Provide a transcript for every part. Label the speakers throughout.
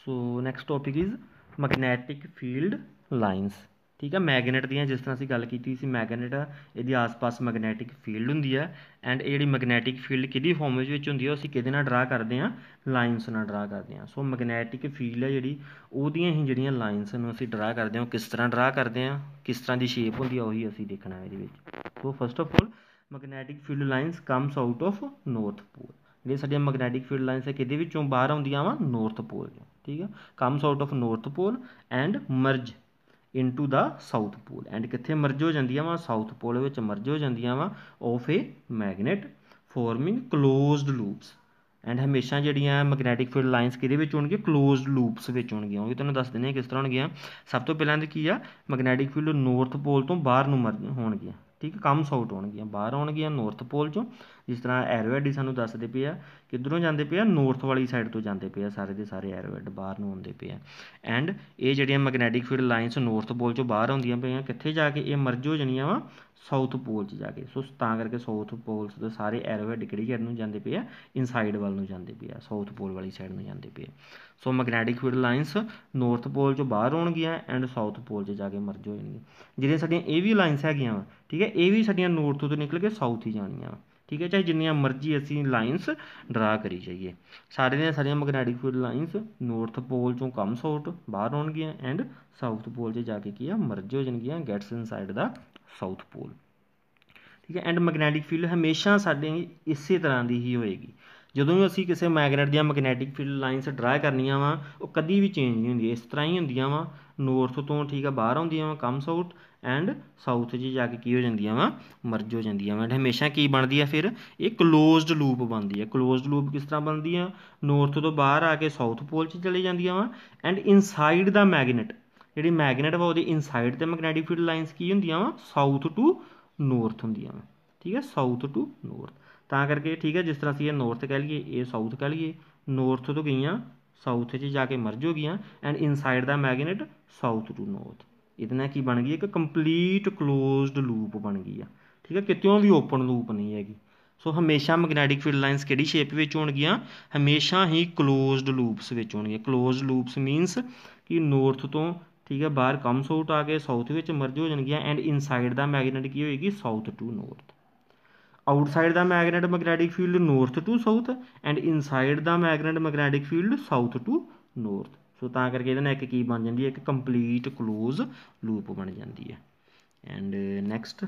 Speaker 1: So next topic is magnetic field lines. ठीक है, magnet दी जिस तरह असीं गल कीती सी, मैगनेट इहदे आस पास मैगनैटिक फील्ड हुंदी है एंड ये मैगनैटिक फील्ड किहदी फॉर्म विच हुंदी है, असीं किहदे नाल ड्रा करदे हां, लाइनस नाल ड्रा करदे हां। सो मैगनैटिक फील्ड है जिहड़ी ओहदियां ही जिहड़ियां लाइनस नूं असीं ड्रा करदे हां, किस तरह ड्रा करदे हां, किस तरह की शेप हुंदी है, उही असीं देखना है इहदे विच। So first of all magnetic field lines comes out of north pole. जिहड़ियां साਡੀਆਂ मैगनैटिक फील्ड लाइनस है किहदे विचों बाहर आउंदियां वा, नॉर्थ पोल चों। ठीक है, comes out of north pole and merge into the south pole and कित्थे मर्ज हो जांदियां वा, साउथ पोल विच मर्ज हो जांदियां वा of a magnet forming closed loops. And हमेशा जिहड़ियां मैगनैटिक फील्ड लाइनस किहदे विच होणगीਆਂ, क्लोज्ड लूप्स विच होणगीਆਂ। ਉਹ ਵੀ ਤੁਹਾਨੂੰ ਦੱਸ ਦਿੰਦੇ ਹਾਂ किस तरह होणगीਆਂ। सब तो पहलां की आ, मैगनैटिक फील्ड नॉर्थ पोल तो बाहर ਨੂੰ मर्ज ਹੋਣਗੀਆਂ। ठीक है, कम्स आउट होणगीਆਂ, बाहर आउणगीਆਂ नॉर्थ पोल चों। जिस तरह एरोहेड सानूं दसदे पे आ किधरों जाते पे आ, नॉर्थ वाली साइड तो जाते पे आ, सारे के सारे एरोहेड बाहर ਨੂੰ आउंदे पे आ। एंड ये जिहड़ियां magnetic field lines north pole चों बाहर आउंदियां पईआं, कित्थे जाके ये मर्ज हो जाणियां वा, साउथ पोल च जाके। सो तां करके साउथ पोल्स दे सारे एरोहेड किहड़ी साइड ਨੂੰ ਜਾਂਦੇ पे आ, इनसाइड वाल ਨੂੰ ਜਾਂਦੇ पे आ, साउथ पोल वाली साइड ਨੂੰ ਜਾਂਦੇ पे आ। So magnetic field lines north pole चों बाहर आउणगीਆਂ एंड साउथ पोल च जाके मर्ज हो जाणगीਆਂ। ਜਿਹੜੀਆਂ ਸਾਡੀਆਂ ਇਹ ਵੀ ਲਾਈਨਸ ਹੈਗੀਆਂ ਵਾ, ਠੀਕ ਹੈ, ਇਹ ਵੀ ਸਾਡੀਆਂ ਨੌਰਥ ਤੋਂ ਨਿਕਲ ਕੇ ਸਾਊਥ ਹੀ ਜਾਣੀਆਂ ਵਾ। ठीक है, चाहे जिन्नियां मर्जी असी लाइनस ड्रा करी जाइए, सारे दियां सारियां magnetic field lines north pole चों कम्स आउट बाहर आउणगीਆਂ एंड साउथ पोल च जाके की आ, मर्ज हो जाणगीਆਂ, gets inside the south pole. ठीक है, एंड मैगनैटिक फील्ड हमेशा साडे इसे तरह की ही होएगी। ਜਦੋਂ ਵੀ ਅਸੀਂ ਕਿਸੇ ਮੈਗਨੈਟ ਦੀਆਂ ਮੈਗਨੈਟਿਕ ਫੀਲਡ ਲਾਈਨਸ ਡਰਾ ਕਰਨੀਆਂ ਵਾ, ਉਹ ਕਦੀ ਵੀ ਚੇਂਜ ਨਹੀਂ ਹੁੰਦੀ, ਇਸ ਤਰ੍ਹਾਂ ਹੀ ਹੁੰਦੀਆਂ ਵਾ। ਨੌਰਥ ਤੋਂ ਠੀਕ ਆ ਬਾਹਰ ਆਉਂਦੀਆਂ ਵਾ, ਕਮਸ ਆਊਟ ਐਂਡ ਸਾਊਥ 'ਚ ਜਾ ਕੇ ਕੀ ਹੋ ਜਾਂਦੀਆਂ ਵਾ, ਮਰਜ ਹੋ ਜਾਂਦੀਆਂ ਵਾ। ਐਂਡ ਹਮੇਸ਼ਾ ਕੀ ਬਣਦੀ ਆ ਫਿਰ, ਇਹ ਕਲੋਜ਼ਡ ਲੂਪ ਬਣਦੀ ਆ। ਕਲੋਜ਼ਡ ਲੂਪ ਕਿਸ ਤਰ੍ਹਾਂ ਬਣਦੀ ਆ, ਨੌਰਥ ਤੋਂ ਬਾਹਰ ਆ ਕੇ ਸਾਊਥ ਪੋਲ 'ਚ ਚਲੇ ਜਾਂਦੀਆਂ ਵਾ ਐਂਡ ਇਨਸਾਈਡ ਦਾ ਮੈਗਨੇਟ, ਜਿਹੜੀ ਮੈਗਨੇਟ ਵਾ ਉਹਦੀ ਇਨਸਾਈਡ ਤੇ ਮੈਗਨੈਟਿਕ ਫੀਲਡ ਲਾਈਨਸ ਕੀ ਹੁੰਦੀਆਂ ਵਾ, ਸਾਊਥ ਟੂ ਨੌਰਥ ਹੁੰਦੀਆਂ ਵਾ। ठीक है, साउथ टू नॉर्थ ਤਾਂ ਕਰਕੇ। ठीक है, जिस तरह ਅਸੀਂ ਇਹ नॉर्थ कह ਲਈਏ, ਇਹ साउथ कह ਲਈਏ, नॉर्थ ਤੋਂ ਗਈਆਂ साउथ 'ਚ ਜਾ ਕੇ ਮਰਜ ਹੋ ਗਈਆਂ ਐਂਡ ਇਨਸਾइड ਦਾ ਮੈਗਨੇਟ साउथ टू नॉर्थ। ਇਹਦੇ ਨਾਲ ਕੀ ਬਣ ਗਈ, ਇੱਕ ਕੰਪਲੀਟ ਕਲੋਜ਼ਡ ਲੂਪ ਬਣ ਗਈ ਆ। ਠੀਕ ਹੈ, ਕਿਤਿਓਂ ਵੀ ਓਪਨ ਲੂਪ ਨਹੀਂ ਹੈਗੀ। ਸੋ ਹਮੇਸ਼ਾ ਮੈਗਨੈਟਿਕ ਫੀਲਡ ਲਾਈਨਸ ਕਿਹੜੀ ਸ਼ੇਪ ਵਿੱਚ ਹੋਣਗੀਆਂ, ਹਮੇਸ਼ਾ ਹੀ ਕਲੋਜ਼ਡ ਲੂਪਸ ਵਿੱਚ ਹੋਣਗੀਆਂ। ਕਲੋਜ਼ਡ ਲੂਪਸ ਮੀਨਸ ਕਿ ਨੌਰਥ ਤੋਂ ठीक है बाहर कम्स आउट आ के साउथ विच मर्ज हो जाएगी एंड इनसाइड दा मैगनेट की होएगी साउथ टू नॉर्थ। आउटसाइड दा magnet magnetic field north to south and inside दा magnet magnetic field south to north. So तां करके इहदे नाल एक की बन जाती है, एक कंप्लीट क्लोज लूप बन जाती है। And next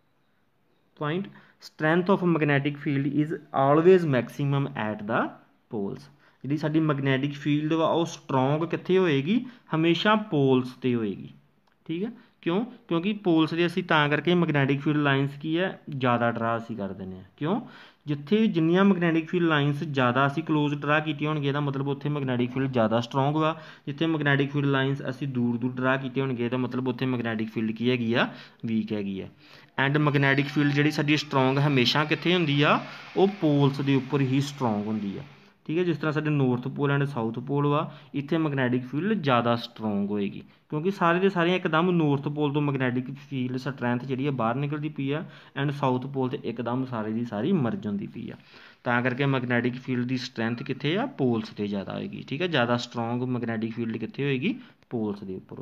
Speaker 1: point, strength of magnetic field is always maximum at the poles. ਜਿਹੜੀ ਸਾਡੀ ਮੈਗਨੈਟਿਕ ਫੀਲਡ ਵਾ ਉਹ ਸਟਰੋਂਗ ਕਿੱਥੇ ਹੋਏਗੀ, ਹਮੇਸ਼ਾ ਪੋਲਸ 'ਤੇ ਹੋਏਗੀ। ਠੀਕ ਹੈ, ਕਿਉਂ, ਕਿਉਂਕਿ ਪੋਲਸ ਦੇ ਅਸੀਂ ਤਾਂ ਕਰਕੇ ਮੈਗਨੈਟਿਕ ਫੀਲਡ ਲਾਈਨਸ ਕੀ ਹੈ, ਜ਼ਿਆਦਾ ਡਰਾ ਅਸੀਂ ਕਰ ਦਿੰਦੇ ਹਾਂ। ਕਿਉਂ, ਜਿੱਥੇ ਜਿੰਨੀਆਂ ਮੈਗਨੈਟਿਕ ਫੀਲਡ ਲਾਈਨਸ ਜ਼ਿਆਦਾ ਅਸੀਂ ਕਲੋਜ਼ ਡਰਾ ਕੀਤੀਆਂ ਹੋਣਗੀਆਂ, ਇਹਦਾ ਮਤਲਬ ਉੱਥੇ ਮੈਗਨੈਟਿਕ ਫੀਲਡ ਜ਼ਿਆਦਾ ਸਟਰੋਂਗ ਵਾ। ਜਿੱਥੇ ਮੈਗਨੈਟਿਕ ਫੀਲਡ ਲਾਈਨਸ ਅਸੀਂ ਦੂਰ ਦੂਰ ਡਰਾ ਕੀਤੇ ਹੋਣਗੇ, ਇਹਦਾ ਮਤਲਬ ਉੱਥੇ ਮੈਗਨੈਟਿਕ ਫੀਲਡ ਕੀ ਹੈਗੀ ਆ, ਵੀਕ ਹੈਗੀ ਆ। ਐਂਡ ਮੈਗਨੈਟਿਕ ਫੀਲਡ ਜਿਹੜੀ ਸਾਡੀ ਸਟਰੋਂਗ ਹਮੇਸ਼ਾ ਕਿੱਥੇ ਹੁੰਦੀ ਆ, ਉਹ ਪੋਲਸ ਦੇ ਉੱਪਰ ਹੀ ਸਟਰੋਂਗ ਹੁੰਦੀ ਆ। ठीक है, जिस तरह साढ़े north pole and south pole वा, इत्थे मैगनैटिक फील्ड ज़्यादा स्ट्रोंग होएगी क्योंकि सारे के सारे एकदम नॉर्थ पोल तो मैगनैटिक फील्ड स्ट्रैंथ जी बाहर निकलती पई है एंड साउथ पोल तो एकदम सारी की सारी मर्ज होती पई है। तां करके मैगनैटिक फील्ड की स्ट्रैंथ कित्थे आ, पोल्स ते ज़्यादा होएगी। ठीक है, ज़्यादा स्ट्रोंग मैगनैटिक फील्ड कित्थे होएगी, पोल्स के उपर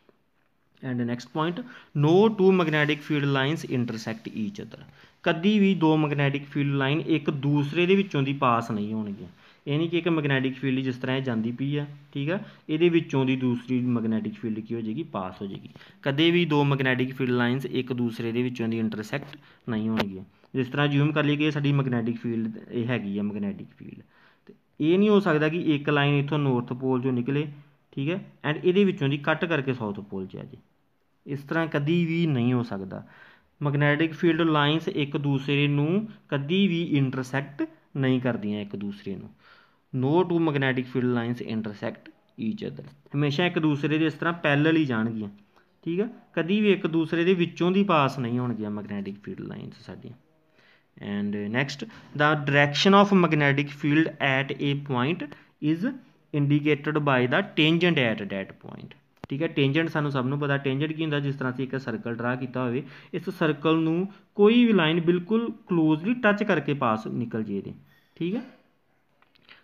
Speaker 1: होएगी। And next point, no two magnetic field lines intersect each other. कभी भी दो मैगनैटिक फील्ड लाइन एक दूसरे के विचों दी पास नहीं होणगीਆਂ। ਇਹ नहीं कि एक मैगनैटिक फील्ड जिस तरह जाती पई है, ठीक है, ये विचों दी दूसरी मैगनैटिक फील्ड की हो जाएगी, पास हो जाएगी। कदे भी दो मैगनैटिक फील्ड लाइनस एक दूसरे के विचों दी इंटरसैक्ट नहीं होणगीਆਂ। जिस तरह ज्यूम कर लीए कि साडी मैगनैटिक फील्ड ये हैगी है मैगनैटिक फील्ड, तो ये नहीं हो सकता कि एक लाइन इत्थों नॉर्थ पोल चों निकले, ठीक है, एंड ये विचों दी कट करके साउथ पोल च आ जाए। इस तरह कभी भी नहीं हो सकता। मैगनैटिक फील्ड लाइनस एक दूसरे नूं कभी भी इंटरसैक्ट नहीं करदियां एक दूसरे नूं। No two magnetic field lines intersect each other, हमेशा एक दूसरे के इस तरह पैरल ही जाणगीਆਂ। ठीक है, कभी भी एक दूसरे के विचों दी पास नहीं होणगीਆਂ मैगनैटिक फील्ड लाइनस साडियां। And next, the direction of magnetic field at a point is indicated by the tangent at that point. ठीक है, टेंजेंट सानू सब नूं पता टेंजेंट की हुंदा, जिस तरह असीं एक सर्कल ड्रा कीता होवे, इस सर्कल नूं कोई भी लाइन बिल्कुल क्लोजली टच करके पास निकल जे। ठीक है,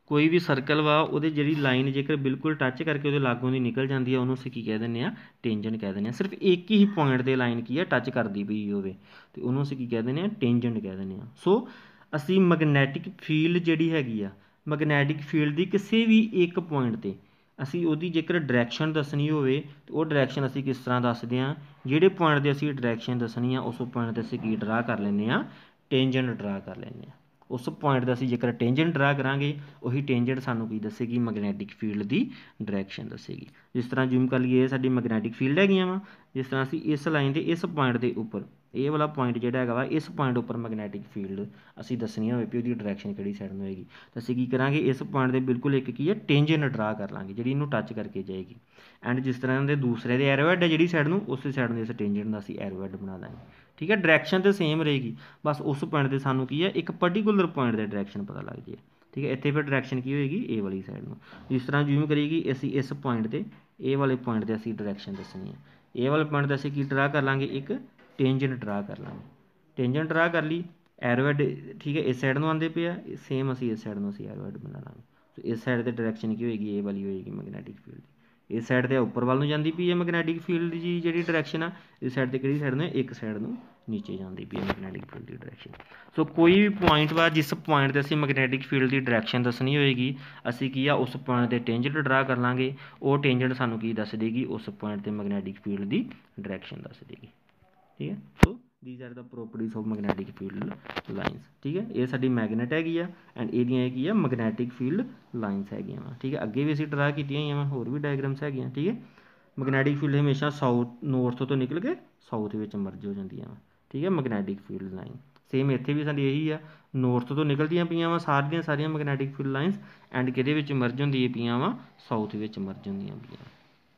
Speaker 1: कोई भी सर्कल वा ਉਹਦੇ ਜਿਹੜੀ ਲਾਈਨ ਜੇਕਰ ਬਿਲਕੁਲ ਟੱਚ ਕਰਕੇ ਉਹਦੇ ਲਾਗੋਂ ਦੀ ਨਿਕਲ ਜਾਂਦੀ ਹੈ ਉਹਨੂੰ ਅਸੀਂ ਕੀ ਕਹਿ ਦਿੰਦੇ ਆ ਟੇਂਜੈਂਟ ਕਹਿ ਦਿੰਦੇ ਆ ਸਿਰਫ ਇੱਕ ਹੀ ਪੁਆਇੰਟ ਦੇ ਲਾਈਨ ਕੀ ਆ ਟੱਚ ਕਰਦੀ ਪਈ ਹੋਵੇ ਤੇ ਉਹਨੂੰ ਅਸੀਂ ਕੀ ਕਹਿ ਦਿੰਦੇ ਆ ਟੇਂਜੈਂਟ ਕਹਿ ਦਿੰਦੇ ਆ ਸੋ ਅਸੀਂ ਮੈਗਨੈਟਿਕ ਫੀਲਡ ਜਿਹੜੀ ਹੈਗੀ ਆ ਮੈਗਨੈਟਿਕ ਫੀਲਡ ਦੀ ਕਿਸੇ ਵੀ ਇੱਕ ਪੁਆਇੰਟ ਤੇ ਅਸੀਂ ਉਹਦੀ ਜੇਕਰ ਡਾਇਰੈਕਸ਼ਨ ਦੱਸਣੀ ਹੋਵੇ ਤੇ ਉਹ ਡਾਇਰੈਕਸ਼ਨ ਅਸੀਂ ਕਿਸ ਤਰ੍ਹਾਂ ਦੱਸਦੇ ਆ ਜਿਹੜੇ ਪੁਆਇੰਟ ਦੇ ਅਸੀਂ ਡਾਇਰੈਕਸ਼ਨ ਦੱਸਣੀ ਆ ਉਸ ਪੁਆਇੰਟ ਤੇ ਅਸੀਂ ਕੀ ਡਰਾ ਕਰ ਲੈਂਦੇ ਆ ਟੇਂਜੈਂਟ ਡਰਾ ਕਰ ਲੈਂਦੇ ਆ उस पॉइंट का असीं जेकर टेंजेंट ड्रा करांगे उही टेंजेंट सानूं की दसेगी मैगनैटिक फील्ड की डायरैक्शन दसेगी जिस तरह जूम कर लीए साडी मैगनैटिक फील्ड हैगियां वा जिस तरह असीं इस लाइन के इस पॉइंट के उपर ये वाला पॉइंट जिहड़ा हैगा वा इस पॉइंट उपर मैगनैटिक फील्ड असीं दसनी होवे भी उहदी डायरैक्शन किहड़ी साइड नूं होएगी तो असीं की करांगे इस पॉइंट के बिल्कुल एक की है टेंजेंट ड्रा कर लांगे जिहड़ी इहनूं टच करके जाएगी एंड जिस तरह के दूसरे दे एरोहेड है जिहड़ी साइड नूं उस साइड नूं इस टेंजेंट दा असीं एरोहेड बना लांगे ठीक है डायरैक्शन तो सेम रहेगी बस उस पॉइंट से सानू की है एक पर्टिकुलर पॉइंट की डायरैक्शन पता लग जाए ठीक है इतने फिर डायरैक्शन की होएगी ए वाली साइड में जिस तरह जूम करेगी असी इस पॉइंट से ए वाले पॉइंट से असी डायरैक्शन दसनी है ए वाले पॉइंट से असी की ड्रा कर लाँगे एक टेंजेंट ड्रा कर लाँगे टेंजेंट ड्रा कर ली एरोहेड ठीक है इस साइड में आते पे आ सेम असी इस साइड में असी एरोहेड बना लाँगे तो इस साइड से डायरैक्शन की होएगी ए वाली होएगी मैगनैटिक फील्ड इस साइड से उपर वाल जाती पई है मैगनैटिक फील्ड की जी डायरैक्शन आ इस साइड से किहड़ी साइड ने एक साइड में नीचे जाती पई है मैगनैटिक फील्ड की डायरैक्शन सो कोई भी पॉइंट वा जिस पॉइंट से असीं मैगनैटिक फील्ड की डायरैक्शन दसनी होएगी असीं की आ उस पॉइंट से टेंजेंट ड्रा कर लाँगे वो टेंजेंट सानूं की दस देगी उस पॉइंट से मैगनैटिक फील्ड की डायरैक्शन दस देगी ठीक है so these are the properties of magnetic field lines ठीक है ये साडी मैगनेट हैगी आ एंड एहदियां की है मैगनैटिक फील्ड लाइन्स हैगियां वा ठीक है अगे भी असीं ड्रा कीतियां होईयां वा होर भी डायग्राम्स हैगियां ठीक है मैगनैटिक फील्ड हमेशा साउथ नॉर्थ तो निकल के साउथ विच मर्ज हो जांदियां वा ठीक है मैगनैटिक फील्ड लाइन सेम इत्थे भी साडी यही आ नॉर्थ तो निकलदियां पईयां वा सारियां मैगनैटिक फील्ड लाइन्स एंड किहदे विच मर्ज होंदियां पईयां वा साउथ विच मर्ज होंदियां पईयां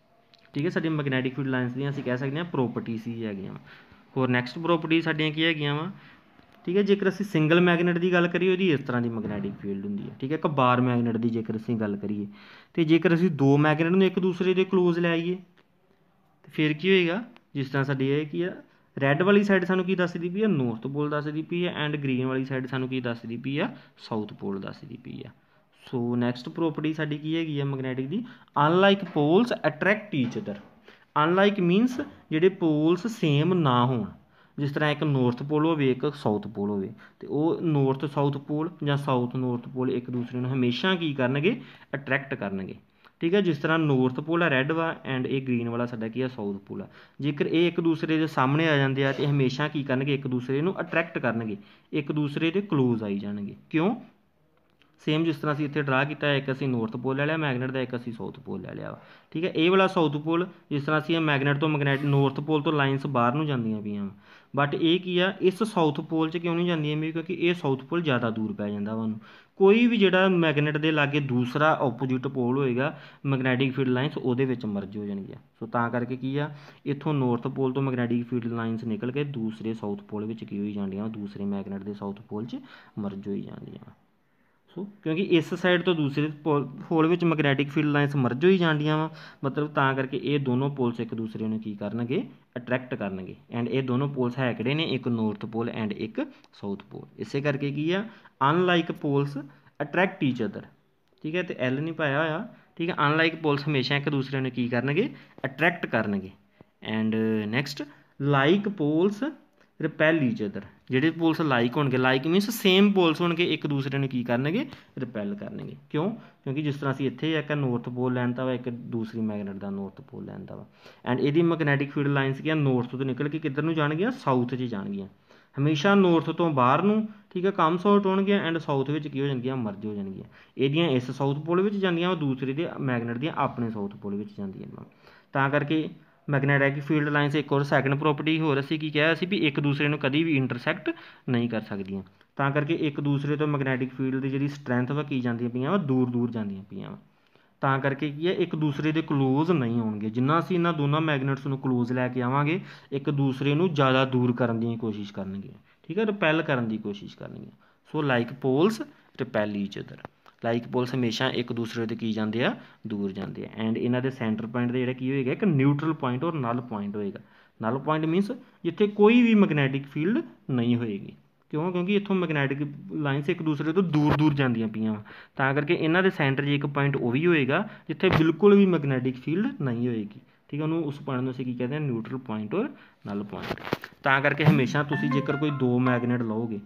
Speaker 1: ठीक है साडी मैगनैटिक फील्ड लाइन्स दियां असीं कह सकदे हां प्रॉपर्टीज ही हैगियां वा होर नैक्सट प्रॉपर्टी साडियां की हैगियां वा ठीक है जेकर असीं सिंगल मैगनेट की गल करिए उहदी इस तरह की मैगनैटिक फील्ड हुंदी है ठीक है एक बार मैगनेट की जेकर असीं गल करिए तो जेकर असीं दो मैगनेट नूं एक दूसरे के क्लोज लै आईए तो फिर की होएगा जिस तरह साडी ये की है रैड वाली साइड सानूं की दसदी पई है नॉर्थ पोल दसदी पई है एंड ग्रीन वाली साइड सानूं की दसदी पई है साउथ पोल दसदी पई है सो नैक्सट प्रॉपर्टी साडी की हैगी है मैगनैटिक की unlike poles attract each other unlike means जिहड़े पोल्स सेम ना होण जिस तरह एक नॉर्थ पोल हो एक साउथ पोल हो तो वह नॉर्थ साउथ पोल या साउथ नॉर्थ पोल एक दूसरे को हमेशा की करनगे अट्रैक्ट करनगे ठीक है जिस तरह नॉर्थ पोल है रैड वा एंड ये ग्रीन वाला साडा की है साउथ पोल है जेकर ये एक दूसरे के सामने आ जाते हैं तो हमेशा की करनगे एक दूसरे को अट्रैक्ट करनगे एक दूसरे के क्लोज आई जाएंगे क्यों सेम जिस तरह असीं इत्थे ड्रा किया एक असीं नॉर्थ पोल ले लिया मैगनेट का एक असीं साउथ पोल ले लिया ठीक है ये वाला साउथ पोल जिस तरह असीं मैगनेट तो मैगनेट नॉर्थ पोल तो लाइनस बाहर नूं जांदियां पईयां बट ये की आ इस साउथ पोल च क्यों नहीं जांदियां भी क्योंकि ये साउथ पोल ज़्यादा दूर पै जांदा वा कोई भी जिहड़ा मैगनेट के लागे दूसरा ओपोजिट पोल होएगा मैगनैटिक फील्ड लाइनस उहदे विच मर्ज हो जाणगीआं सो तां करके की आ इत्थों नॉर्थ पोल तो मैगनैटिक फील्ड लाइनस निकल के दूसरे साउथ पोल विच की होई जांदियां दूसरे मैगनेट के साउथ पोल च मर्ज होई जांदियां सो क्योंकि इस साइड तो दूसरे पोल विच मैगनैटिक फील्ड लाइनस मर्ज हो जांदियां वा मतलब तां करके ये दोनों पोल्स एक दूसरे नूं की करनगे अट्रैक्ट करनगे एंड ये दोनों पोल्स है किहड़े ने एक नॉर्थ पोल एंड एक साउथ पोल इसे करके की आ unlike poles attract each other ठीक है तो एल नहीं पाया होया ठीक है अनलाइक पोल्स हमेशा एक दूसरे नूं की करनगे अट्रैक्ट करनगे and next like poles repel each other जिहड़े पोल्स लाइक होणगे लाइक मीनस सेम पोल्स होणगे एक दूसरे नूं की करनगे रिपैल करनगे क्यों क्योंकि जिस तरह असीं इत्थे एक नॉर्थ पोल लैंदा वा एक दूसरी मैगनेट का नॉर्थ पोल लैंदा वा एंड इहदी मैगनैटिक फील्ड लाइनस की नॉर्थ तो निकल के किधर नूं जाणगीआं साउथ च जाणगीआं हमेशा नॉर्थ तो बाहर नूं ठीक है कम साउट होणगीआं एंड साउथ विच की हो जाणगीआं मर्ज हो जाणगीआं इहदियां इस साउथ पोल विच जांदियां दूसरी दे मैगनेट दियां अपने साउथ पोल विच जांदियां तां करके मैगनैटिक फील्ड लाइनस एक और सैकेंड प्रॉपर्टी होर असीं की कहा सी भी एक दूसरे नूं कभी भी इंटरसैक्ट नहीं कर सकदियां तां करके एक दूसरे तो मैगनैटिक फील्ड की जिहड़ी स्ट्रैंथ वा की जांदियां पईयां वा दूर दूर जांदियां पईयां तां करके की है एक दूसरे के क्लोज नहीं होणगे जिन्ना असीं इन्हां दोनों मैगनेट्स नूं क्लोज लैके आवांगे एक दूसरे नूं ज़्यादा दूर करन दी कोशिश करनगे ठीक है रिपैल करन दी कोशिश करनगे so like poles repel each other like poles हमेशा एक दूसरे तो की जाते हैं दूर जाते हैं एंड इन्हां दे सेंटर पॉइंट दे की होएगा एक न्यूट्रल पॉइंट और नल पॉइंट होएगा नल पॉइंट मीनस जिथे कोई भी मैगनैटिक फील्ड नहीं होएगी क्यों? क्योंकि इत्थों मैगनैटिक लाइनस एक दूसरे तो दूर दूर जांदियां पईयां वा, तां करके इन्हां दे सेंटर 'ਚ एक पॉइंट वो भी होएगा जिੱਥੇ बिल्कुल भी मैगनैटिक फील्ड नहीं होएगी। ठीक है, ਉਹਨੂੰ उस पॉइंट ਨੂੰ ਅਸੀਂ ਕੀ ਕਹਿੰਦੇ ਹਾਂ, ਨਿਊਟਰਲ पॉइंट और नल पॉइंट। ਤਾਂ ਕਰਕੇ ਹਮੇਸ਼ਾ ਤੁਸੀਂ ਜੇਕਰ ਕੋਈ ਦੋ ਮੈਗਨੇਟ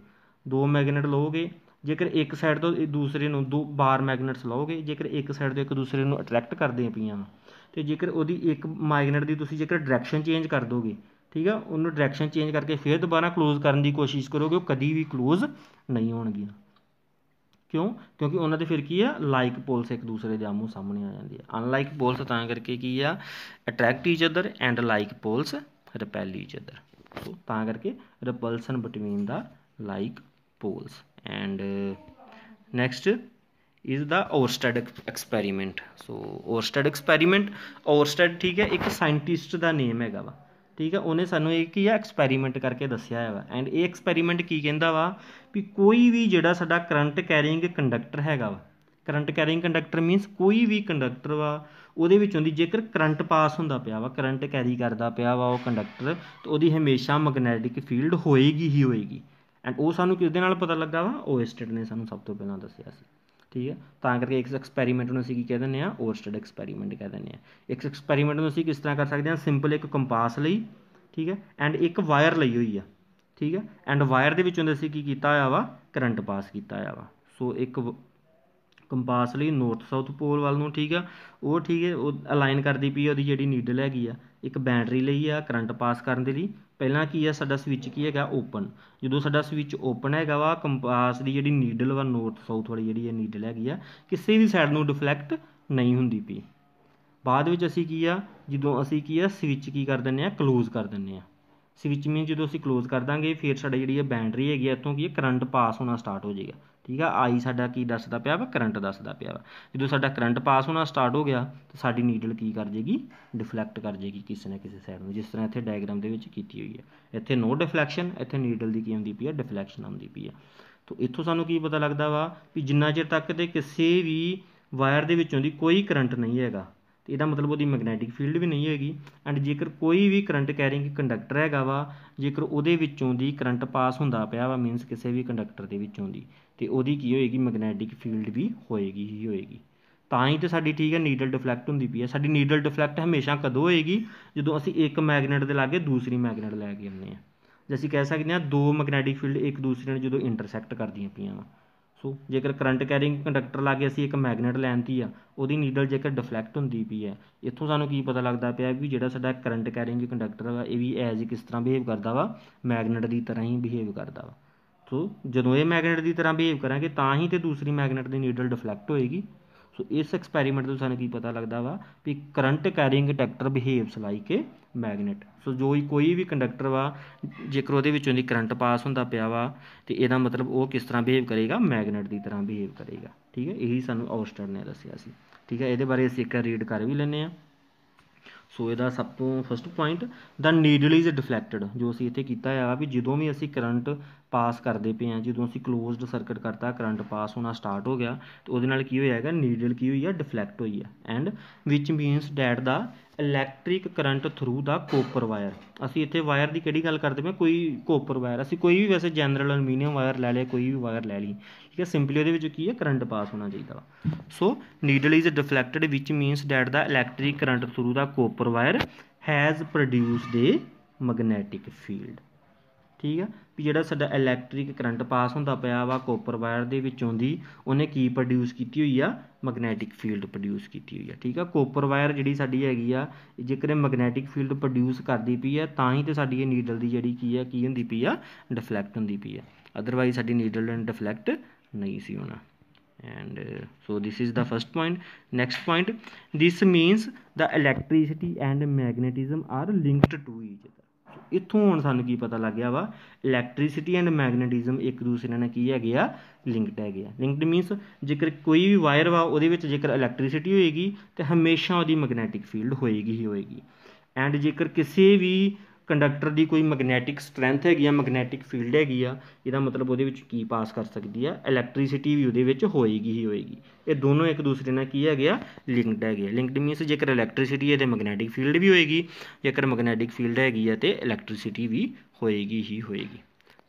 Speaker 1: ਲਓਗੇ, ਜੇਕਰ ਇੱਕ ਸਾਈਡ ਤੋਂ ਦੂਸਰੇ ਨੂੰ ਦੋ ਬਾਰ ਮੈਗਨੇਟਸ ਲਓਗੇ, ਜੇਕਰ ਇੱਕ ਸਾਈਡ ਤੋਂ ਇੱਕ ਦੂਸਰੇ ਨੂੰ ਅਟਰੈਕਟ ਕਰਦੀਆਂ ਪਈਆਂ ਵਾ, ਅਤੇ ਜੇਕਰ ਉਹਦੀ ਇੱਕ ਮੈਗਨੇਟ ਦੀ ਤੁਸੀਂ ਜੇਕਰ ਡਾਇਰੈਕਸ਼ਨ ਚੇਂਜ ਕਰ ਦੋਗੇ, ठीक है, उन्होंने डायरैक्शन चेंज करके फिर दोबारा क्लोज करने की कोशिश करोगे, वो कभी भी क्लोज नहीं होणगियां। क्यों? क्योंकि उन्होंने फिर की है लाइक पोल्स एक दूसरे के आमू सामने आ जाती है। अनलाइक पोल्स तां करके की आ attract each other and like poles repel each other. So तां करके repulsion between the like poles. And next is the Oersted experiment. So Oersted experiment, Oersted ठीक है एक साइंटिस्ट का नेम हैगा वा, ठीक है, उन्हें सानू एक की है एक्सपैरीमेंट करके दस्या है वा। एंड ये एक्सपैरीमेंट की कहता वा भी कोई भी जिहड़ा साडा करंट कैरिंग कंडक्टर हैगा वा, करंट कैरिंग कंडक्टर मीनस कोई भी कंडक्टर वा ਉਹਦੇ ਵਿੱਚੋਂ ਦੀ ਜੇਕਰ ਕਰੰਟ ਪਾਸ ਹੁੰਦਾ ਪਿਆ ਵਾ, ਕਰੰਟ ਕੈਰੀ ਕਰਦਾ ਪਿਆ ਵਾ ਉਹ ਕੰਡਕਟਰ, ਤਾਂ ਉਹਦੀ ਹਮੇਸ਼ਾ ਮੈਗਨੈਟਿਕ ਫੀਲਡ ਹੋਏਗੀ ਹੀ ਹੋਏਗੀ। ਐਂਡ ਉਹ ਸਾਨੂੰ ਕਿਸ ਦੇ ਨਾਲ ਪਤਾ ਲੱਗਾ ਵਾ? ਓਰਸਟਡ ਨੇ ਸਾਨੂੰ ਸਭ ਤੋਂ ਪਹਿਲਾਂ ਦੱਸਿਆ ਸੀ। ठीक है, ਤਾਂ ਕਰਕੇ ਇੱਕ ਐਕਸਪੈਰੀਮੈਂਟ ਨੂੰ ਅਸੀਂ ਕੀ ਕਹਿ ਦਿੰਦੇ ਹਾਂ? ਓਰਸਟਡ ਐਕਸਪੈਰੀਮੈਂਟ ਕਹਿ ਦਿੰਦੇ ਹਾਂ। ਇੱਕ ਐਕਸਪੈਰੀਮੈਂਟ ਨੂੰ ਅਸੀਂ ਕਿਸ ਤਰ੍ਹਾਂ ਕਰ ਸਕਦੇ ਹਾਂ? ਸਿੰਪਲ ਇੱਕ ਕੰਪਾਸ ਲਈ, ਠੀਕ ਹੈ, ਐਂਡ ਇੱਕ ਵਾਇਰ ਲਈ ਹੋਈ ਆ, ਠੀਕ ਹੈ, ਐਂਡ ਵਾਇਰ ਦੇ ਵਿੱਚੋਂ ਅਸੀਂ ਕੀ ਕੀਤਾ ਹੋਇਆ ਵਾ? ਕਰੰਟ ਪਾਸ ਕੀਤਾ ਹੋਇਆ ਵਾ। ਸੋ ਇੱਕ ਕੰਪਾਸ ਲਈ ਨੌਰਥ ਸਾਊਥ ਪੋਲ ਵੱਲ ਨੂੰ, ਠੀਕ ਆ, ਉਹ ਠੀਕ ਹੈ, ਉਹ ਅਲਾਈਨ ਕਰਦੀ ਪਈ ਉਹਦੀ ਜਿਹੜੀ ਨੀਡਲ ਹੈਗੀ ਆ। ਇੱਕ ਬੈਟਰੀ ਲਈ ਆ ਕਰੰਟ ਪਾਸ ਕਰਨ ਦੇ ਲਈ। ਪਹਿਲਾਂ ਕੀ ਆ ਸਾਡਾ ਸਵਿਚ ਕੀ ਹੈਗਾ? ਓਪਨ। ਜਦੋਂ ਸਾਡਾ ਸਵਿਚ ਓਪਨ ਹੈਗਾ ਵਾ, ਕੰਪਾਸ ਦੀ ਜਿਹੜੀ ਨੀਡਲ ਵਾ ਨੌਰਥ ਸਾਊਥ ਵਾਲੀ ਜਿਹੜੀ ਇਹ ਨੀਡਲ ਹੈਗੀ ਆ, ਕਿਸੇ ਵੀ ਸਾਈਡ ਨੂੰ ਡਿਫਲੈਕਟ ਨਹੀਂ ਹੁੰਦੀ ਪਈ। ਬਾਅਦ ਵਿੱਚ ਅਸੀਂ ਕੀ ਆ, ਜਦੋਂ ਅਸੀਂ ਕੀ ਆ ਸਵਿਚ ਕੀ ਕਰ ਦਿੰਦੇ ਹਾਂ? ਕਲੋਜ਼ ਕਰ ਦਿੰਦੇ ਹਾਂ। ਸਵਿਚ ਮੀਨ ਜਦੋਂ ਅਸੀਂ ਕਲੋਜ਼ ਕਰ ਦਾਂਗੇ ਫਿਰ ਸਾਡਾ ਜਿਹੜੀ ਇਹ ਬੈਟਰੀ ਹੈਗੀ ਆ ਇੱਥੋਂ ਕੀ ਕਰੰਟ ਪਾਸ ਹੋਣਾ ਸਟਾਰਟ ਹੋ ਜਾਏਗਾ। ਠੀਕ ਆ, ਆਈ ਸਾਡਾ ਕੀ ਦੱਸਦਾ ਪਿਆ ਵਾ? ਕਰੰਟ ਦੱਸਦਾ ਪਿਆ ਵਾ। ਜਦੋਂ ਸਾਡਾ ਕਰੰਟ ਪਾਸ ਹੋਣਾ ਸਟਾਰਟ ਹੋ ਗਿਆ ਤਾਂ ਸਾਡੀ ਨੀਡਲ ਕੀ ਕਰ ਜਾਏਗੀ? ਡਿਫਲੈਕਟ ਕਰ ਜਾਏਗੀ ਕਿਸੇ ਨਾ ਕਿਸੇ ਸਾਈਡ ਨੂੰ, ਜਿਸ ਤਰ੍ਹਾਂ ਇੱਥੇ ਡਾਇਗਰਾਮ ਦੇ ਵਿੱਚ ਕੀਤੀ ਹੋਈ ਹੈ। ਇੱਥੇ ਨੋ ਡਿਫਲੈਕਸ਼ਨ, ਇੱਥੇ ਨੀਡਲ ਦੀ ਕੀ ਆਉਂਦੀ ਪਈ ਆ? ਡਿਫਲੈਕਸ਼ਨ ਆਉਂਦੀ ਪਈ ਆ। ਤਾਂ ਇੱਥੋਂ ਸਾਨੂੰ ਕੀ ਪਤਾ ਲੱਗਦਾ ਵਾ ਵੀ ਜਿੰਨਾ ਚਿਰ ਤੱਕ ਤੇ ਕਿਸੇ ਵੀ ਵਾਇਰ ਦੇ ਵਿੱਚੋਂ ਦੀ ਕੋਈ ਕਰੰਟ ਨਹੀਂ ਹੈਗਾ, तो यदा मतलब वो मैगनैटिक फील्ड भी नहीं होगी। एंड जेकर कोई भी करंट कैरिंग कंडक्टर हैगा वा, जेकर उहदे विचों दी करंट पास हुंदा पिया वा मीनस किसी भी कंडक्टर दे विचों दी, तो उहदी की होएगी? मैगनैटिक फील्ड भी होएगी ही होएगी। तां ही तो साडी ठीक है नीडल डिफलैक्ट हुंदी पई है। साडी नीडल डिफलैक्ट हमेशा कदों होएगी? जदों असीं एक मैगनेट दे लागे दूसरी मैगनेट लैके आउने आ। जे असीं कह सकते हैं दो मैगनैटिक फील्ड एक दूसरे ने जदों इंटरसैक्ट करदियां पईयां वा। सो जेकर करंट कैरिंग कंडक्टर लागे असीं एक मैगनेट लैनती आ, ਉਹਦੀ ਨੀਡਲ ਜੇਕਰ ਡਿਫਲੈਕਟ ਹੁੰਦੀ ਪਈ ਹੈ, ਇੱਥੋਂ ਸਾਨੂੰ ਕੀ ਪਤਾ ਲੱਗਦਾ ਪਿਆ ਵੀ ਜਿਹੜਾ ਸਾਡਾ ਕਰੰਟ ਕੈਰਿੰਗ ਕੰਡਕਟਰ ਵਾ ਇਹ ਵੀ ਐਜ਼ ਕਿਸ ਤਰ੍ਹਾਂ ਬਿਹੇਵ ਕਰਦਾ ਵਾ? ਮੈਗਨੇਟ ਦੀ ਤਰ੍ਹਾਂ ਹੀ ਬਿਹੇਵ ਕਰਦਾ ਵਾ। ਸੋ ਜਦੋਂ ਇਹ ਮੈਗਨੇਟ ਦੀ ਤਰ੍ਹਾਂ ਬਿਹੇਵ ਕਰਾਂਗੇ ਤਾਂ ਹੀ ਤੇ ਦੂਸਰੀ ਮੈਗਨੇਟ ਦੀ ਨੀਡਲ ਡਿਫਲੈਕਟ ਹੋਏਗੀ। ਸੋ ਇਸ ਐਕਸਪੈਰੀਮੈਂਟ ਤੋਂ ਸਾਨੂੰ ਕੀ ਪਤਾ ਲੱਗਦਾ ਵਾ ਵੀ current carrying conductor behaves like a magnet. So ਜੋ ਕੋਈ ਵੀ ਕੰਡਕਟਰ ਵਾ ਜੇਕਰ ਉਹਦੇ ਵਿੱਚੋਂ ਦੀ ਕਰੰਟ ਪਾਸ ਹੁੰਦਾ ਪਿਆ ਵਾ ਤੇ ਇਹਦਾ ਮਤਲਬ ਉਹ ਕਿਸ ਤਰ੍ਹਾਂ ਬਿਹੇਵ ਕਰੇਗਾ? ਮੈਗਨੇਟ ਦੀ ਤਰ੍ਹਾਂ ਬਿਹੇਵ ਕਰੇਗਾ। ਠੀਕ ਹੈ, ਇਹੀ ਸਾਨੂੰ ਔਰਸਟਡ ਨੇ ਦੱਸਿਆ ਸੀ। ठीक है, ये बारे असीं एक रीड कर भी लैंदे आ। सो इहदा सब तो first point the needle is deflected, जो असीं इत्थे कीता है भी जदों भी असीं करंट पास करते पे हैं, जदों असीं क्लोज्ड सर्किट करता करंट पास होना स्टार्ट हो गया तो उहदे नाल की होएगा? नीडल की हुई है? डिफलैक्ट हुई है। And which means that the electric current through the copper wire. असीं इत्थे वायर की किहड़ी गल करदे पे? कोई कोपर वायर, असीं कोई भी वैसे जनरल अलमीनियम वायर लै लिया, कोई भी वायर लै ली, ठीक है, सिंपली ਉਹਦੇ ਵਿੱਚ ਕੀ ਹੈ? करंट पास होना चाहिए वा। So needle is deflected which means that the electric current through the copper wire has produced a magnetic field. ठीक है, भी ਜਿਹੜਾ ਸਾਡਾ ਇਲੈਕਟ੍ਰਿਕ ਕਰੰਟ ਪਾਸ ਹੁੰਦਾ ਪਿਆ ਵਾ ਕੋਪਰ ਵਾਇਰ ਦੇ ਵਿੱਚੋਂ ਦੀ, ਉਹਨੇ ਕੀ ਪ੍ਰੋਡਿਊਸ ਕੀਤੀ ਹੋਈ ਆ? ਮੈਗਨੈਟਿਕ ਫੀਲਡ ਪ੍ਰੋਡਿਊਸ ਕੀਤੀ ਹੋਈ ਆ। ਠੀਕ ਆ, ਕੋਪਰ ਵਾਇਰ ਜਿਹੜੀ ਸਾਡੀ ਹੈਗੀ ਆ ਜੇਕਰ ਇਹ ਮੈਗਨੈਟਿਕ ਫੀਲਡ ਪ੍ਰੋਡਿਊਸ ਕਰਦੀ ਪਈ ਹੈ ਤਾਂ ਹੀ ਤਾਂ ਸਾਡੀ ਇਹ ਨੀਡਲ ਦੀ ਜਿਹੜੀ ਕੀ ਆ ਕੀ ਹੁੰਦੀ ਪਈ ਆ? ਡਿਫਲੈਕਟ ਹੁੰਦੀ ਪਈ ਆ। ਅਦਰਵਾਈਜ਼ ਸਾਡੀ ਨੀਡਲ ਨੇ ਡਿਫਲੈਕਟ ਨਹੀਂ ਸੀ ਹੋਣਾ। and so this is the first point. Next point, this means the electricity and magnetism are linked to each other. ਇੱਥੋਂ ਹੁਣ ਸਾਨੂੰ ਕੀ ਪਤਾ ਲੱਗ ਗਿਆ ਵਾ? ਇਲੈਕਟ੍ਰੀਸਿਟੀ ਐਂਡ ਮੈਗਨੇਟਿਜ਼ਮ ਇੱਕ ਦੂਸਰੇ ਨਾਲ ਕੀ ਹੈਗੇ ਆ? ਲਿੰਕਡ ਹੈਗੇ ਆ। ਲਿੰਕਡ ਮੀਨਸ ਜੇਕਰ ਕੋਈ ਵੀ ਵਾਇਰ ਵਾ ਉਹਦੇ ਵਿੱਚ ਜੇਕਰ ਇਲੈਕਟ੍ਰੀਸਿਟੀ ਹੋਏਗੀ ਤਾਂ ਹਮੇਸ਼ਾ ਉਹਦੀ ਮੈਗਨੈਟਿਕ ਫੀਲਡ ਹੋਏਗੀ ਹੀ ਹੋਏਗੀ। ਐਂਡ ਜੇਕਰ ਕਿਸੇ ਵੀ ਕੰਡਕਟਰ ਦੀ ਕੋਈ ਮੈਗਨੈਟਿਕ ਸਟਰੈਂਥ ਹੈਗੀ ਆ, ਮੈਗਨੈਟਿਕ ਫੀਲਡ ਹੈਗੀ ਆ, ਇਹਦਾ ਮਤਲਬ ਉਹਦੇ ਵਿੱਚ ਕੀ ਪਾਸ ਕਰ ਸਕਦੀ ਆ? ਇਲੈਕਟ੍ਰੀਸਿਟੀ ਵੀ ਉਹਦੇ ਵਿੱਚ ਹੋਏਗੀ ਹੀ ਹੋਏਗੀ। ਇਹ ਦੋਨੋਂ ਇੱਕ ਦੂਸਰੇ ਨਾਲ ਕੀ ਹੈਗੇ ਆ? ਲਿੰਕਡ ਹੈਗੇ ਆ। ਲਿੰਕਡ ਮੀਨਸ ਜੇਕਰ ਇਲੈਕਟ੍ਰੀਸਿਟੀ ਹੈ ਤਾਂ ਮੈਗਨੈਟਿਕ ਫੀਲਡ ਵੀ ਹੋਏਗੀ, ਜੇਕਰ ਮੈਗਨੈਟਿਕ ਫੀਲਡ ਹੈਗੀ ਆ ਤਾਂ ਇਲੈਕਟ੍ਰੀਸਿਟੀ ਵੀ ਹੋਏਗੀ ਹੀ ਹੋਏਗੀ।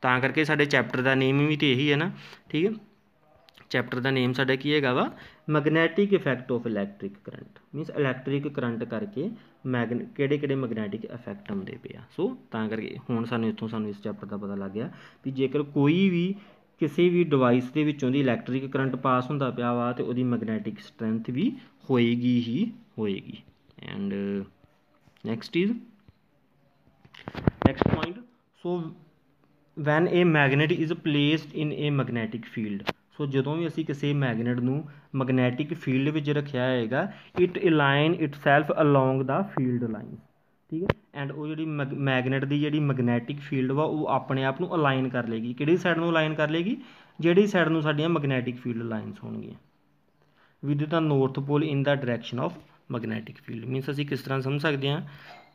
Speaker 1: ਤਾਂ ਕਰਕੇ ਸਾਡੇ ਚੈप्टर का नेम भी तो यही है ना, ठीक है। चैप्टर का नेम साडा की हैगा वा magnetic effect of electric current, means electric current करके किहड़े मैगनैटिक इफैक्ट आउंदे पे आ। सो तां करके हुण सानूं इत्थों सानूं इस चैप्टर का पता लग गया भी जेकर कोई भी किसी भी डिवाइस के विचों दी इलैक्ट्रिक करंट पास हुंदा पिया वा ते उहदी मैगनैटिक स्ट्रैंथ भी होएगी ही होएगी। And next is next point, so when a magnet is placed in a magnetic field, so जो भी असी किसी मैगनेट नूं मैगनैटिक फील्ड विच रखिया होएगा, it align itself along the field line, ठीक है। एंड वो जी मैगनेट की जी मैगनैटिक फील्ड वा वो अपने आप नूं अलाइन कर लेगी, किहड़ी साइड नूं अलाइन कर लेगी, जिहड़ी साइड नूं साडीआं मैगनैटिक फील्ड लाइनस होणगीआं with the north pole in the direction of magnetic field. Means असी किस तरह समझ सकते हैं,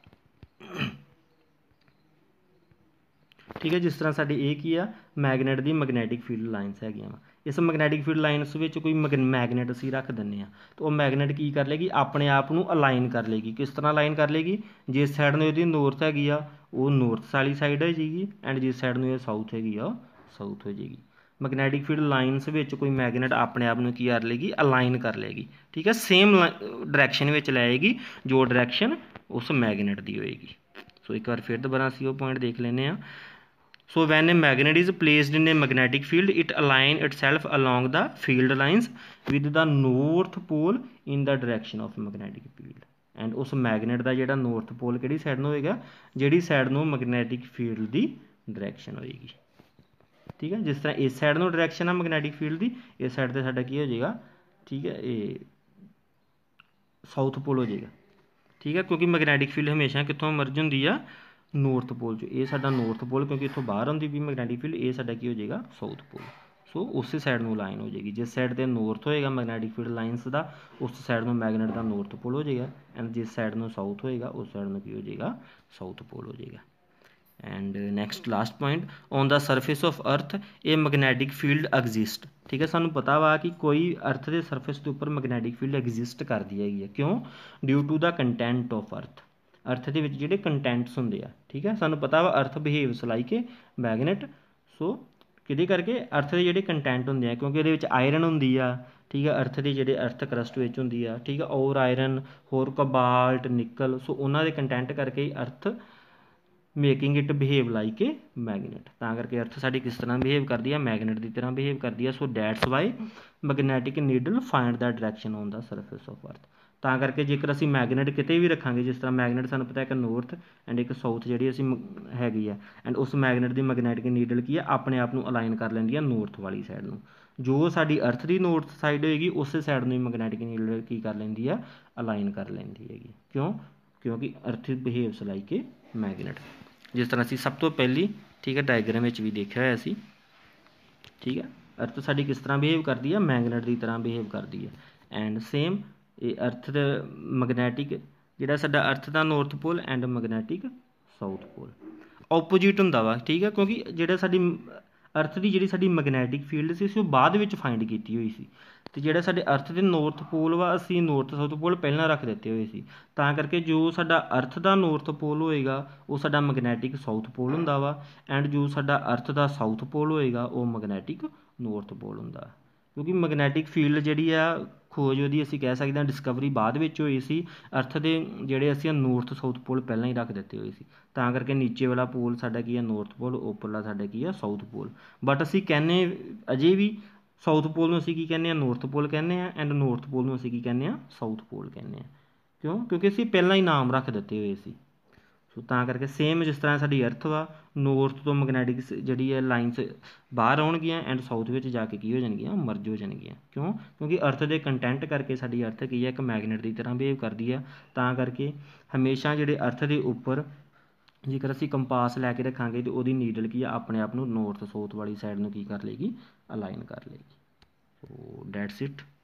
Speaker 1: ठीक है। जिस तरह साडी ये की आ मैगनेट की मैगनैटिक फील्ड लाइनस हैगियां वा, इस मैगनैटिक फील्ड लाइनस में कोई मैगनेट असी रख दिंदे तो वह मैगनेट की कर लेगी, अपने आप नूं अलाइन कर लेगी। किस तरह अलाइन कर लेगी, जिस साइड में उसकी नॉर्थ हैगी आ वो नॉर्थ वाली साइड हो जाएगी, एंड जिस साइड में साउथ हैगी आ साउथ हो जाएगी। मैगनैटिक फील्ड लाइनस में कोई मैगनेट अपने आप नूं की कर लेगी, अलाइन कर लेगी, ठीक है। सेम डायरैक्शन में लाएगी जो डायरैक्शन उस मैगनेट की होएगी। सो एक बार फिर दोबारा असीं वो पॉइंट देख लेने आ। So when a magnet is placed in a magnetic field, it align itself along the field lines with the north pole in the direction of magnetic field. And उस मैगनेट का जोड़ा नॉर्थ पोल कि side में होएगा, जी side में magnetic field की direction होएगी, ठीक है। जिस तरह इस साइड में डायरैक्शन है मैगनैटिक फील्ड की, इस साइड से साडा की हो जाएगा, ठीक है, ये साउथ पोल हो जाएगा, ठीक है। क्योंकि मैगनैटिक फील्ड हमेशा कितों मर्ज होंदी आ, नॉर्थ पोल चो। ये साडा नॉर्थ पोल क्योंकि इतों बाहर होंदी भी मैगनैटिक फील्ड, ये साडा की हो जाएगा साउथ पोल। सो उस साइड में लाइन हो जाएगी, जिस साइड से नॉर्थ होएगा मैगनैटिक फील्ड लाइनस का, उस साइड में मैगनेट का नॉर्थ पोल हो जाएगा, एंड जिस साइड में साउथ होएगा उस साइड में की हो जाएगा साउथ पोल हो जाएगा। And next last point, on the surface of earth a magnetic field exist, ठीक है। सानू पता वा कि कोई अर्थ के सरफेस के उपर मैगनैटिक फील्ड एग्जिस्ट करती है, क्यों, due to the content of earth के जिहड़े कंटेंट्स होंदे आ, ठीक है। सानू पता वा earth behaves like a magnet, so किहदे करके अर्थ के जिहड़े कंटेंट होंदे आ, क्योंकि इहदे विच आयरन होंदी आ, ठीक है, अर्थ के जिहड़े अर्थ क्रस्ट विच होंदी आ, ठीक है, और आयरन होर कोबाल्ट निकल, सो उन्हां दे कंटेंट करके ही earth making it behave like a magnet, तां करके अर्थ साडी किस तरह बिहेव करती है, मैगनेट की तरह बिहेव करती है। So that's why magnetic needle find the direction on the surface of earth. तां करके जेकर असीं मैगनेट किते भी रखांगे, जिस तरह मैगनेट सानूं पता है एक नॉर्थ एंड एक साउथ जिहड़ी असीं हैगी है, एंड उस मैगनेट की मैगनैटिक नीडल की है अपने आप नूं अलाइन कर लैंदी है नॉर्थ वाली साइड नूं। जो साडी अर्थ की नॉर्थ साइड होएगी उस साइड नूं मैगनैटिक नीडल की कर लैंदी है, अलाइन कर लैंदी हैगी। क्यों, क्योंकि earth behaves like a magnet. जिस तरह असीं सब तो पहली, ठीक है, डायग्राम में भी देखा होया सी, ठीक है, अर्थ साडी किस तरह बिहेव करती है, मैगनेट की तरह बिहेव करती है। एंड सेम ये अर्थ मैगनैटिक जिहड़ा साडा अर्थ का north pole and magnetic south pole opposite हुंदा वा, ठीक है। क्योंकि जिहड़ा साडी अर्थ की जिहड़ी साडी मैगनैटिक फील्ड सी वो बाद विच फाइंड कीती हुई सी, ते जिहड़ा साडे अर्थ के नॉर्थ पोल वा असीं नॉर्थ साउथ पोल पहलां रख दिते हुए सी, तां करके जो साडा अर्थ का नॉर्थ पोल होएगा वो साडा मैगनैटिक साउथ पोल हुंदा वा, एंड जो साडा अर्थ का साउथ पोल होएगा वो मैगनैटिक नॉर्थ पोल हुंदा। क्योंकि मैगनैटिक फील्ड जिहड़ी आ खोज ਉਹਦੀ ਅਸੀਂ ਕਹਿ ਸਕਦੇ ਹਾਂ ਡਿਸਕਵਰੀ ਬਾਅਦ ਵਿੱਚ ਹੋਈ ਸੀ, ਅਰਥ ਦੇ ਜਿਹੜੇ ਅਸੀਂ ਨੌਰਥ ਸਾਊਥ ਪੋਲ ਪਹਿਲਾਂ ਹੀ ਰੱਖ ਦਿੱਤੇ ਹੋਏ ਸੀ, ਤਾਂ ਕਰਕੇ ਨੀਚੇ ਵਾਲਾ ਪੋਲ ਸਾਡਾ ਕੀ ਹੈ ਨੌਰਥ ਪੋਲ, ਉੱਪਰਲਾ ਸਾਡਾ ਕੀ ਹੈ ਸਾਊਥ ਪੋਲ। ਬਟ ਅਸੀਂ ਕਹਿੰਦੇ ਅਜੇ ਵੀ ਸਾਊਥ ਪੋਲ ਨੂੰ ਅਸੀਂ ਕੀ ਕਹਿੰਦੇ ਹਾਂ, ਨੌਰਥ ਪੋਲ ਕਹਿੰਦੇ ਹਾਂ, ਐਂਡ ਨੌਰਥ ਪੋਲ ਨੂੰ ਅਸੀਂ ਕੀ ਕਹਿੰਦੇ ਹਾਂ, ਸਾਊਥ ਪੋਲ ਕਹਿੰਦੇ ਹਾਂ। ਕਿਉਂ, ਕਿਉਂਕਿ ਅਸੀਂ ਪਹਿਲਾਂ ਹੀ ਨਾਮ ਰੱਖ ਦਿੱਤੇ ਹੋਏ ਸੀ। ਸੋ ਤਾਂ ਕਰਕੇ ਸੇਮ ਜਿਸ ਤਰ੍ਹਾਂ ਸਾਡੀ ਅਰਥ ਵਾ ਨੌਰਥ ਤੋਂ ਮੈਗਨੈਟਿਕ ਜਿਹੜੀ ਹੈ ਲਾਈਨਸ ਬਾਹਰ ਆਉਣਗੀਆਂ ਐਂਡ ਸਾਊਥ ਵਿੱਚ ਜਾ ਕੇ ਕੀ ਹੋ ਜਾਣਗੀਆਂ, ਮਰਜ ਹੋ ਜਾਣਗੀਆਂ। ਕਿਉਂ, ਕਿਉਂਕਿ ਅਰਥ ਦੇ ਕੰਟੈਂਟ ਕਰਕੇ ਸਾਡੀ ਅਰਥ ਕੀ ਹੈ, ਇੱਕ ਮੈਗਨੇਟ ਦੀ ਤਰ੍ਹਾਂ ਬਿਹੇਵ ਕਰਦੀ ਆ। ਤਾਂ ਕਰਕੇ ਹਮੇਸ਼ਾ ਜਿਹੜੇ ਅਰਥ ਦੇ ਉੱਪਰ ਜੇਕਰ ਅਸੀਂ ਕੰਪਾਸ ਲੈ ਕੇ ਰੱਖਾਂਗੇ ਤਾਂ ਉਹਦੀ ਨੀਡਲ ਕੀ ਆ ਆਪਣੇ ਆਪ ਨੂੰ ਨੌਰਥ ਸਾਊਥ ਵਾਲੀ ਸਾਈਡ ਨੂੰ ਕੀ ਕਰ ਲਏਗੀ, ਅਲਾਈਨ ਕਰ ਲਏਗੀ। ਸੋ ਡੈਟਸ ਇਟ।